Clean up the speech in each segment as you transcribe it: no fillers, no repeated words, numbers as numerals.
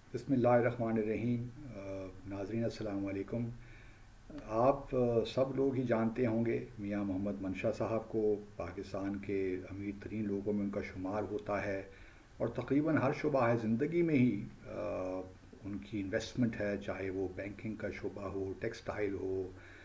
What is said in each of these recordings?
بسم اللہ الرحمن الرحیم۔ ناظرین السلام علیکم۔ آپ سب لوگ ہی جانتے ہوں گے میاں محمد منشا صاحب کو، پاکستان کے امیر ترین لوگوں میں ان کا شمار ہوتا ہے، اور تقریباً ہر شعبہ زندگی میں ہی ان کی انویسٹمنٹ ہے، چاہے وہ بینکنگ کا شعبہ ہو، ٹیکسٹائل ہو،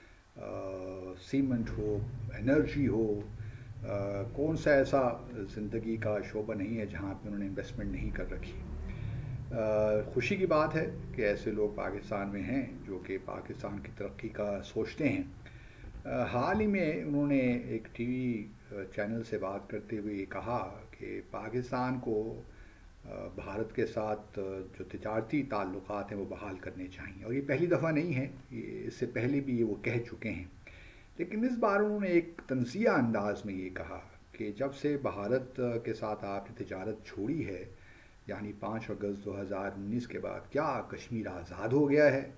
سیمنٹ ہو، انرجی ہو۔ کون سا ایسا زندگی کا شعبہ نہیں ہے جہاں پہ انہوں نے انویسٹمنٹ نہیں کر رکھی۔ خوشی کی بات ہے کہ ایسے لوگ پاکستان میں ہیں جو کہ پاکستان کی ترقی کا سوچتے ہیں۔ حال ہی میں انہوں نے ایک ٹی وی چینل سے بات کرتے ہوئے یہ کہا کہ پاکستان کو بھارت کے ساتھ جو تجارتی تعلقات ہیں وہ بحال کرنے چاہیے، اور یہ پہلی دفعہ نہیں ہے، اس سے پہلے بھی یہ وہ کہہ چکے ہیں۔ لیکن اس بار انہوں نے ایک تنزیہ انداز میں یہ کہا کہ جب سے بھارت کے ساتھ آپ نے تجارت چھوڑی ہے، یعنی 5 اگست 2019 کے بعد، کیا کشمیر آزاد ہو گیا ہے؟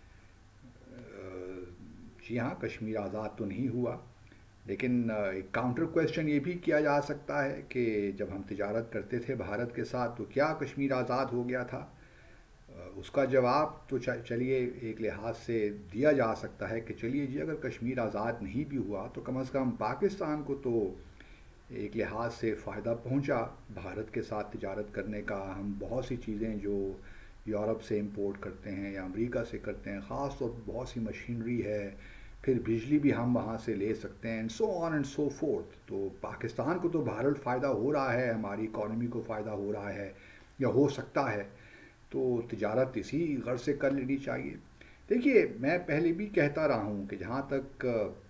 جی ہاں، کشمیر آزاد تو نہیں ہوا، لیکن ایک کاؤنٹر کویسچن یہ بھی کیا جا سکتا ہے کہ جب ہم تجارت کرتے تھے بھارت کے ساتھ تو کیا کشمیر آزاد ہو گیا تھا؟ اس کا جواب تو چلیے ایک لحاظ سے دیا جا سکتا ہے کہ چلیے جی، اگر کشمیر آزاد نہیں بھی ہوا تو کم از کم پاکستان کو تو ایک لحاظ سے فائدہ پہنچا بھارت کے ساتھ تجارت کرنے کا۔ ہم بہت سی چیزیں جو یورپ سے امپورٹ کرتے ہیں یا امریکہ سے کرتے ہیں، خاص طور پر بہت سی مشینری ہے، پھر بجلی بھی ہم وہاں سے لے سکتے ہیں، and so on and so forth. تو پاکستان کو تو بہرحال فائدہ ہو رہا ہے، ہماری اکانومی کو فائدہ ہو رہا ہے یا ہو سکتا ہے، تو تجارت اسی غرض سے کر لینی چاہیے۔ دیکھیے، میں پہلے بھی کہتا رہا ہوں کہ جہاں تک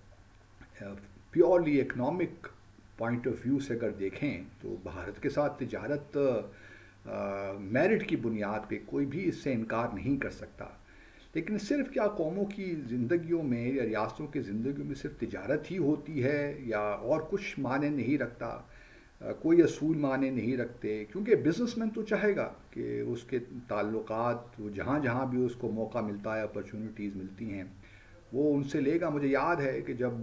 purely economic point of view سے اگر دیکھیں تو بھارت کے ساتھ تجارت میرٹ کی بنیاد پہ کوئی بھی اس سے انکار نہیں کر سکتا۔ لیکن صرف کیا قوموں کی زندگیوں میں یا ریاستوں کی زندگیوں میں صرف تجارت ہی ہوتی ہے یا اور کچھ معنی نہیں رکھتا؟ کوئی اصول معنی نہیں رکھتے، کیونکہ بزنس مین تو چاہے گا کہ اس کے تعلقات وہ جہاں جہاں بھی اس کو موقع ملتا ہے، اپرچونیٹیز ملتی ہیں، وہ ان سے لے گا۔ مجھے یاد ہے کہ جب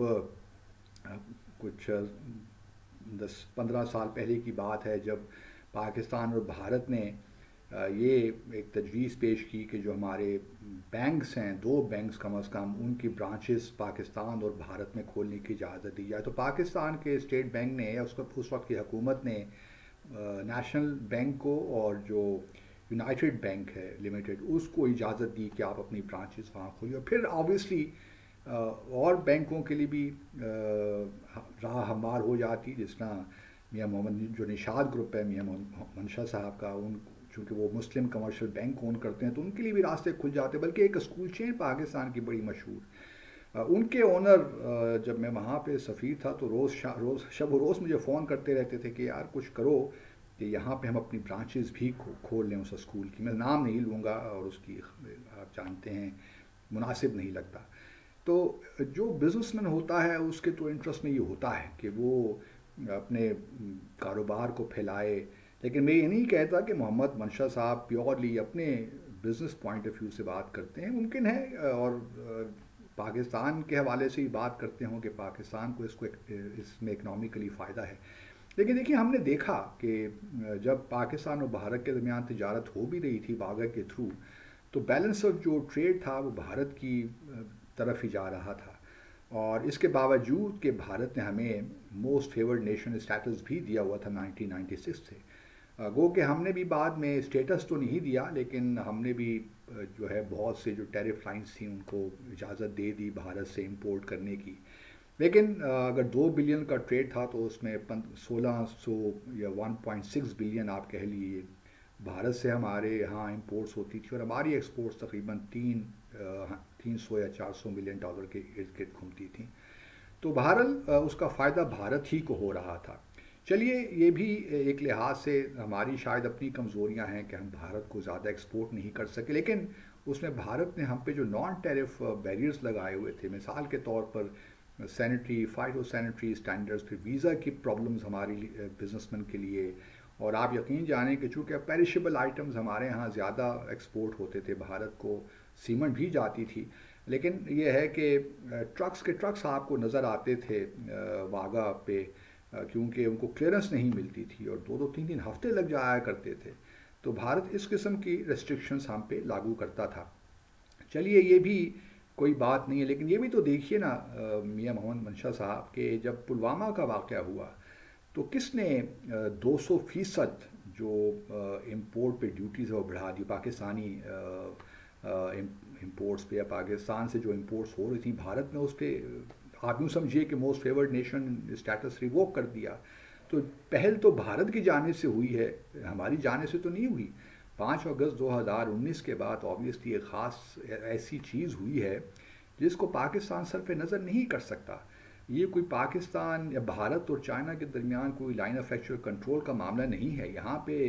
کچھ 10 15 سال پہلے کی بات ہے، جب پاکستان اور بھارت نے یہ ایک تجویز پیش کی کہ جو ہمارے بینکس ہیں، 2 بینکس کم از کم، ان کی برانچز پاکستان اور بھارت میں کھولنے کی اجازت دی جائے، تو پاکستان کے اسٹیٹ بینک نے یا اس وقت کی حکومت نے نیشنل بینک کو اور جو یونائٹڈ بینک ہے لمیٹڈ، اس کو اجازت دی کہ آپ اپنی برانچز وہاں کھولیے، اور پھر آبویسلی اور بینکوں کے لیے بھی راہ ہموار ہو جاتی، جس طرح میاں محمد جو نشاد گروپ ہے میاں محمد منشا صاحب کا، ان چونکہ وہ مسلم کمرشل بینک اون کرتے ہیں تو ان کے لیے بھی راستے کھل جاتے، بلکہ ایک اسکول چین پاکستان کی بڑی مشہور، ان کے اونر جب میں وہاں پہ سفیر تھا تو روز شب و روز مجھے فون کرتے رہتے تھے کہ یار کچھ کرو کہ یہاں پہ ہم اپنی برانچز بھی کھول لیں اس اسکول کی۔ میں نام نہیں لوں گا، اور اس کی آپ جانتے ہیں مناسب نہیں لگتا۔ تو جو بزنس مین ہوتا ہے اس کے تو انٹرسٹ میں یہ ہوتا ہے کہ وہ اپنے کاروبار کو پھیلائے، لیکن میں یہ نہیں کہتا کہ محمد منشا صاحب پیورلی اپنے بزنس پوائنٹ آف ویو سے بات کرتے ہیں، ممکن ہے، اور پاکستان کے حوالے سے ہی بات کرتے ہوں کہ پاکستان کو اس میں اکنامیکلی فائدہ ہے۔ لیکن دیکھیے، ہم نے دیکھا کہ جب پاکستان اور بھارت کے درمیان تجارت ہو بھی رہی تھی واگا کے تھرو، تو بیلنس آف جو ٹریڈ تھا وہ بھارت کی طرف ہی جا رہا تھا، اور اس کے باوجود کہ بھارت نے ہمیں موسٹ فیورڈ نیشن اسٹیٹس بھی دیا ہوا تھا 1996 سے، گو کہ ہم نے بھی بعد میں اسٹیٹس تو نہیں دیا، لیکن ہم نے بھی جو ہے بہت سے جو ٹیرف لائنز تھیں ان کو اجازت دے دی بھارت سے امپورٹ کرنے کی۔ لیکن اگر 2 بلین کا ٹریڈ تھا تو اس میں 1600 یا 1.6 بلین آپ کہہ لیجیے بھارت سے ہمارے یہاں امپورٹس ہوتی تھی، اور ہماری ایکسپورٹس تقریباً 300 یا 400 ملین ڈالر کے ارد گرد گھومتی تھیں۔ تو بہرحال اس کا فائدہ بھارت ہی کو ہو رہا تھا۔ چلیے، یہ بھی ایک لحاظ سے ہماری شاید اپنی کمزوریاں ہیں کہ ہم بھارت کو زیادہ ایکسپورٹ نہیں کر سکے، لیکن اس میں بھارت نے ہم پہ جو نان ٹیرف بیریئرز لگائے ہوئے تھے، مثال کے طور پر سینیٹری فائٹو سینیٹری اسٹینڈرڈز، پھر ویزا کی پرابلمز ہماری بزنس مین کے لیے، اور آپ یقین جانیں کہ چونکہ پیرشیبل آئٹمز ہمارے ہاں زیادہ ایکسپورٹ ہوتے تھے بھارت کو، سیمنٹ بھی جاتی تھی، لیکن یہ ہے کہ ٹرکس کے ٹرکس آپ کو نظر آتے تھے واگا پہ، کیونکہ ان کو کلیئرنس نہیں ملتی تھی اور 2 2 3 3 ہفتے لگ جایا کرتے تھے۔ تو بھارت اس قسم کی ریسٹرکشنز ہم پہ لاگو کرتا تھا. چلیے یہ بھی کوئی بات نہیں ہے، لیکن یہ بھی تو دیکھیے نا میاں محمد منشا صاحب کہ جب پلوامہ کا واقعہ ہوا تو کس نے 200% جو امپورٹ پہ ڈیوٹیز ہے وہ بڑھا دی پاکستانی امپورٹس پہ، یا پاکستان سے جو امپورٹس ہو رہی تھیں بھارت نے اس پہ آپ یوں سمجھیے کہ most favoured nation status revoke کر دیا. تو پہل تو بھارت کی جانب سے ہوئی ہے، ہماری جانب سے تو نہیں ہوئی. 5 اگست 2019 کے بعد آبویسلی ایک خاص ایسی چیز ہوئی ہے جس کو پاکستان صرف نظر نہیں کر سکتا. یہ کوئی پاکستان یا بھارت اور چائنا کے درمیان کوئی لائن آف ایکچوئل کنٹرول کا معاملہ نہیں ہے. یہاں پہ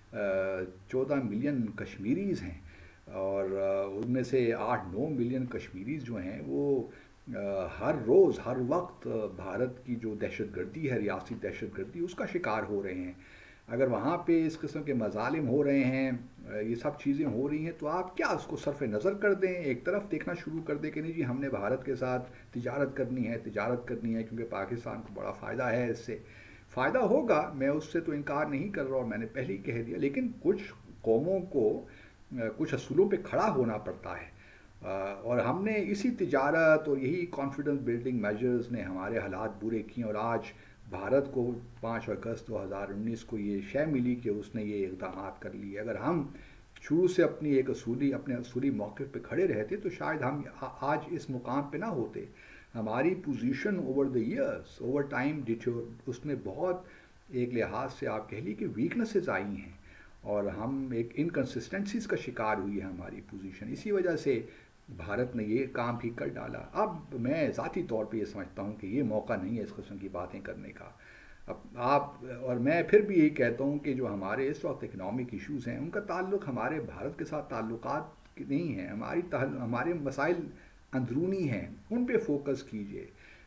14 ملین کشمیریز ہیں، اور ان میں سے 8-9 ملین کشمیریز جو ہیں وہ ہر روز ہر وقت بھارت کی جو دہشت گردی ہے، ریاستی دہشت گردی، اس کا شکار ہو رہے ہیں. اگر وہاں پہ اس قسم کے مظالم ہو رہے ہیں، یہ سب چیزیں ہو رہی ہیں، تو آپ کیا اس کو صرف نظر کر دیں، ایک طرف دیکھنا شروع کر دیں کہ نہیں جی ہم نے بھارت کے ساتھ تجارت کرنی ہے کیونکہ پاکستان کو بڑا فائدہ ہے، اس سے فائدہ ہوگا، میں اس سے تو انکار نہیں کر رہا اور میں نے پہلے ہی کہہ دیا. لیکن کچھ قوموں کو کچھ اصولوں پہ کھڑا ہونا پڑتا ہے، اور ہم نے اسی تجارت اور یہی کانفیڈنس بلڈنگ میجرز نے ہمارے حالات برے کیے، اور آج بھارت کو 5 اگست 2019 کو یہ شے ملی کہ اس نے یہ اقدامات کر لیے. اگر ہم شروع سے اپنے اصولی موقف پہ کھڑے رہتے تو شاید ہم آج اس مقام پہ نہ ہوتے. ہماری position over the years over time اس میں بہت ایک لحاظ سے آپ کہہ لیے کہ ویکنسز آئی ہیں، اور ہم ایک انکنسسٹنسیز کا شکار ہوئی ہے ہماری پوزیشن. اسی وجہ سے بھارت نے یہ کام بھی کر ڈالا. اب میں ذاتی طور پہ یہ سمجھتا ہوں کہ یہ موقع نہیں ہے اس قسم کی باتیں کرنے کا. اب آپ اور میں پھر بھی یہی کہتا ہوں کہ جو ہمارے اس وقت اکنامک ایشوز ہیں ان کا تعلق ہمارے بھارت کے ساتھ تعلقات نہیں ہیں، ہمارے مسائل اندرونی ہیں، ان پہ فوکس کیجئے.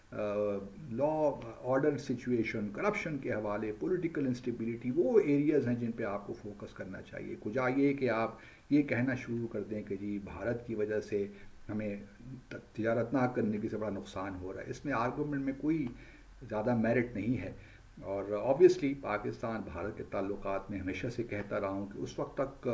لا آرڈر سچویشن، کرپشن کے حوالے، پولیٹیکل انسٹیبلٹی، وہ ایریاز ہیں جن پہ آپ کو فوکس کرنا چاہیے. کجا یہ کہ آپ یہ کہنا شروع کر دیں کہ جی بھارت کی وجہ سے ہمیں تجارت نہ کرنے کی سے بڑا نقصان ہو رہا ہے. اس میں آرگومنٹ میں کوئی زیادہ میرٹ نہیں ہے. اور آبویسلی پاکستان بھارت کے تعلقات میں ہمیشہ سے کہتا رہا ہوں کہ اس وقت تک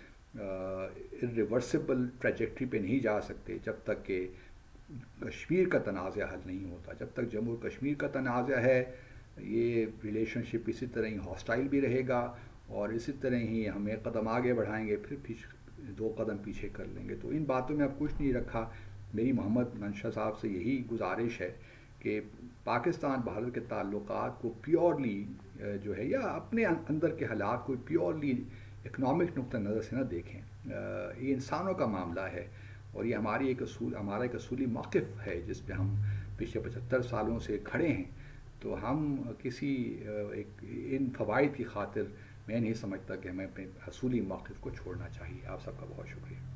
ریورسیبل ٹریجیکٹری پہ نہیں جا سکتے جب تک کہ کشمیر کا تنازع حل نہیں ہوتا. جب تک جموں کشمیر کا تنازع ہے یہ ریلیشن شپ اسی طرح ہی ہاسٹائل بھی رہے گا، اور اسی طرح ہی ہم ایک قدم آگے بڑھائیں گے پھر 2 قدم پیچھے کر لیں گے. تو ان باتوں میں اب کچھ نہیں رکھا. میری محمد منشا صاحب سے یہی گزارش ہے کہ پاکستان بھارت کے تعلقات کو پیورلی جو ہے یا اپنے اندر کے حالات کو پیورلی اکنامک نقطہ نظر سے نہ دیکھیں. یہ انسانوں کا معاملہ ہے، اور یہ ہمارا ایک اصولی موقف ہے جس پہ ہم پچھلے 75 سالوں سے کھڑے ہیں. تو ہم کسی ان فوائد کی خاطر میں نہیں سمجھتا کہ ہمیں اپنے اصولی موقف کو چھوڑنا چاہیے. آپ سب کا بہت شکریہ.